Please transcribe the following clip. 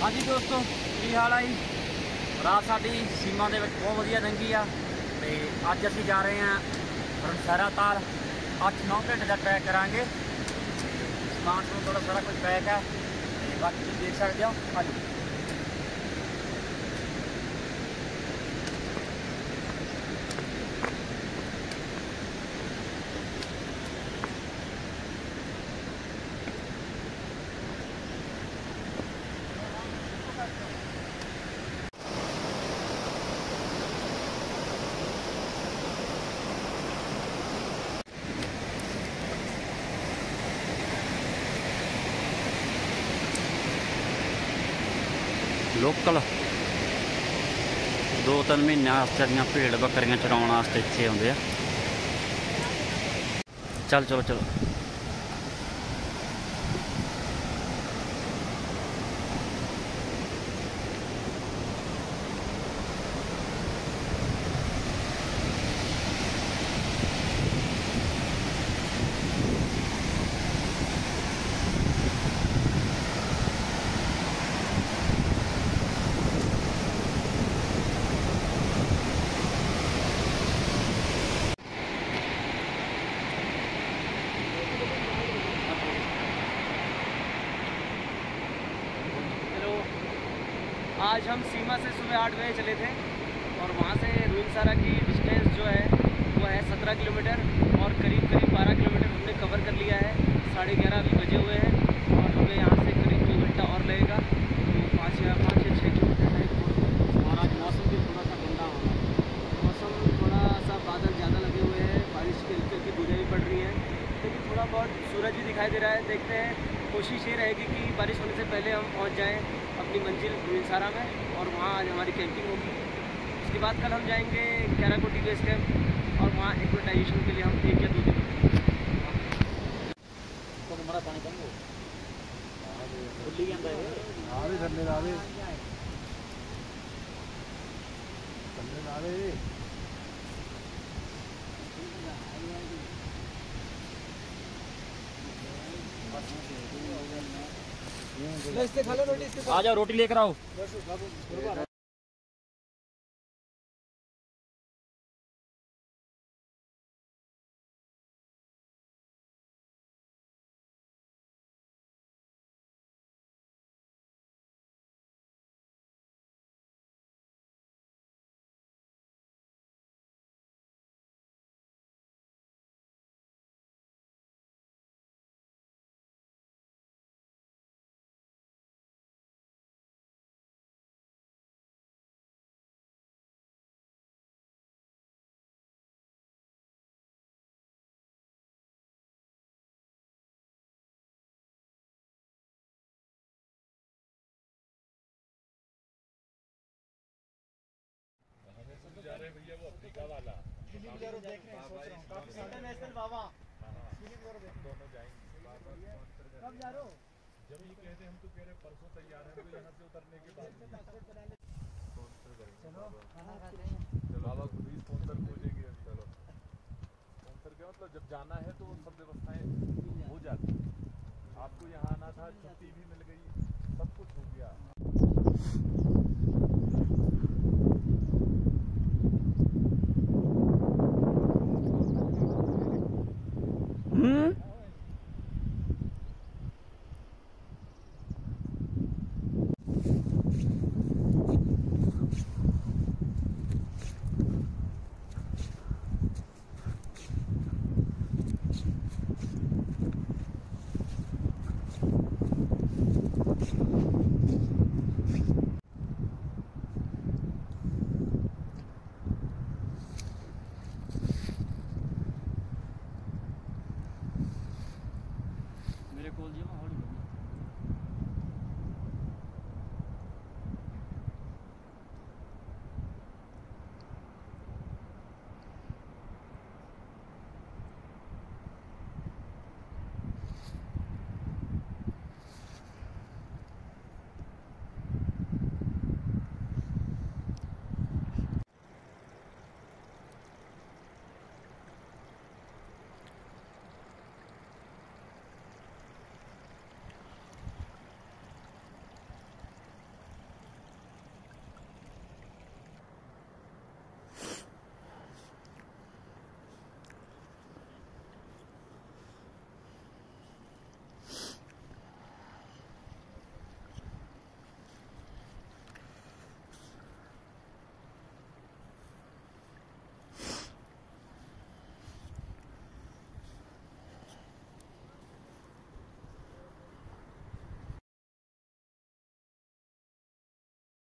हाँ जी दोस्तों, की हाल है जी। रात साडी सीमा दे विच बहुत वधिया लंघी आ ते अज असीं जा रहे हैं रुनसाराताल। 8-9 घंटे का ट्रैक करांगे। समान समून थोड़ा सारा कुछ पैक है ते बाकी तुसीं देख सकते हो। हाँ जी लोकल 2-3 महीने आस्ते भेड़ बकरियां चराने वास्ते इत्थे आउंदे आ। चल चलो चलो आज हम सीमा से सुबह 8 बजे चले थे और वहाँ से रुइंसारा की डिस्टेंस जो है वो है 17 किलोमीटर और करीब 12 किलोमीटर हमने कवर कर लिया है। 11:30 अभी बजे हुए हैं और हमें यहाँ से करीब 2 घंटा और लगेगा। तो 5 या 6 किलोमीटर है। और आज मौसम भी थोड़ा सा ठंडा हो रहा है। मौसम थोड़ा सा बादल ज़्यादा लगे हुए हैं, बारिश की हल्की हल्की बूंदें भी पड़ रही हैं, लेकिन थोड़ा बहुत सूरज भी दिखाई दे रहा है। देखते हैं, कोशिश ये रहेगी कि बारिश होने से पहले हम पहुँच जाएँ अपनी मंजिल रुइंसारा में और वहाँ आज हमारी कैंपिंग होगी। उसके बाद कल हम जाएंगे क्याराकोटी बेस कैंप और वहाँ एक्लिमेटाइजेशन के लिए हम 1 या 2 दिन तो हमारा पानी कम हो खुली जाता है। आ जाओ, रोटी लेकर आओ। जा रहे भैया वो अफ्रीका वाला देख रहे हैं, सोच रहा हूं काफी इंटरनेशनल बाबा दोनों जाएंगे। कब जा रहे हो? जब ये कहते हम तो कह रहे परसों तैयार हैं, तो यहाँ से उतरने के बाद चलो खाना खाते हैं। चलो बाबा खुद ही स्पॉन्सर खोजेंगे। चलो स्पॉन्सर क्या मतलब, जब जाना है तो सब व्यवस्थाएं हो जाती। आपको यहाँ आना था, छुट्टी भी मिल गई, सब कुछ हो गया।